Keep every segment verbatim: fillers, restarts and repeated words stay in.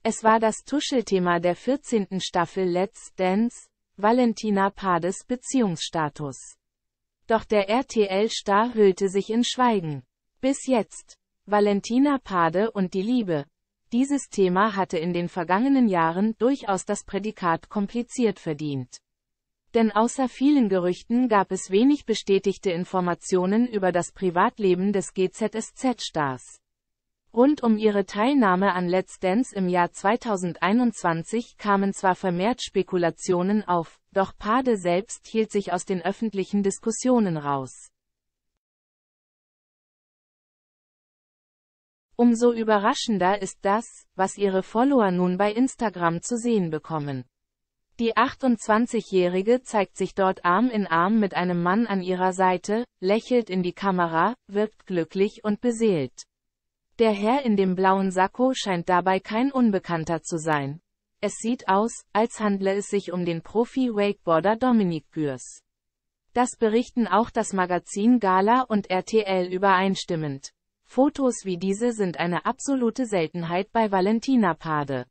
Es war das Tuschelthema der vierzehnten Staffel Let's Dance, Valentina Pades Beziehungsstatus. Doch der R T L-Star hüllte sich in Schweigen. Bis jetzt. Valentina Pade und die Liebe. Dieses Thema hatte in den vergangenen Jahren durchaus das Prädikat kompliziert verdient. Denn außer vielen Gerüchten gab es wenig bestätigte Informationen über das Privatleben des G Z S Z-Stars. Rund um ihre Teilnahme an Let's Dance im Jahr zweitausendeinundzwanzig kamen zwar vermehrt Spekulationen auf, doch Pade selbst hielt sich aus den öffentlichen Diskussionen raus. Umso überraschender ist das, was ihre Follower nun bei Instagram zu sehen bekommen. Die achtundzwanzigjährige zeigt sich dort Arm in Arm mit einem Mann an ihrer Seite, lächelt in die Kamera, wirkt glücklich und beseelt. Der Herr in dem blauen Sakko scheint dabei kein Unbekannter zu sein. Es sieht aus, als handle es sich um den Profi-Wakeboarder Dominique Gürs. Das berichten auch das Magazin Gala und R T L übereinstimmend. Fotos wie diese sind eine absolute Seltenheit bei Valentina Pade.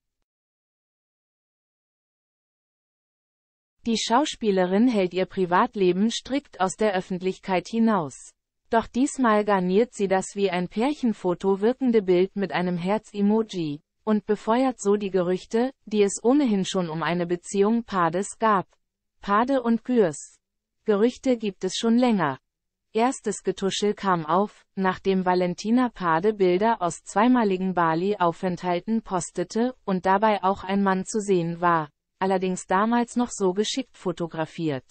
Die Schauspielerin hält ihr Privatleben strikt aus der Öffentlichkeit hinaus. Doch diesmal garniert sie das wie ein Pärchenfoto wirkende Bild mit einem Herz-Emoji und befeuert so die Gerüchte, die es ohnehin schon um eine Beziehung Pades gab. Pade und Gürs. Gerüchte gibt es schon länger. Erstes Getuschel kam auf, nachdem Valentina Pade Bilder aus zweimaligen Bali-Aufenthalten postete und dabei auch ein Mann zu sehen war, allerdings damals noch so geschickt fotografiert,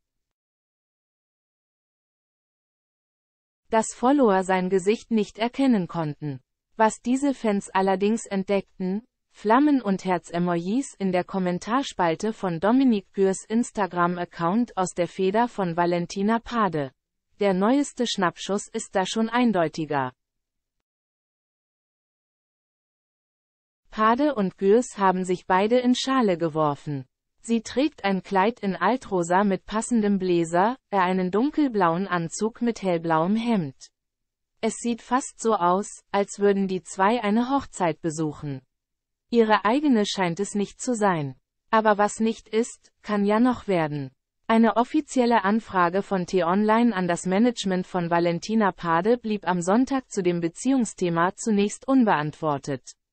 dass Follower sein Gesicht nicht erkennen konnten. Was diese Fans allerdings entdeckten: Flammen- und Herz-Emojis in der Kommentarspalte von Dominique Gürs Instagram-Account aus der Feder von Valentina Pade. Der neueste Schnappschuss ist da schon eindeutiger. Pade und Gürs haben sich beide in Schale geworfen. Sie trägt ein Kleid in Altrosa mit passendem Bläser, er einen dunkelblauen Anzug mit hellblauem Hemd. Es sieht fast so aus, als würden die zwei eine Hochzeit besuchen. Ihre eigene scheint es nicht zu sein. Aber was nicht ist, kann ja noch werden. Eine offizielle Anfrage von T-Online an das Management von Valentina Pade blieb am Sonntag zu dem Beziehungsthema zunächst unbeantwortet.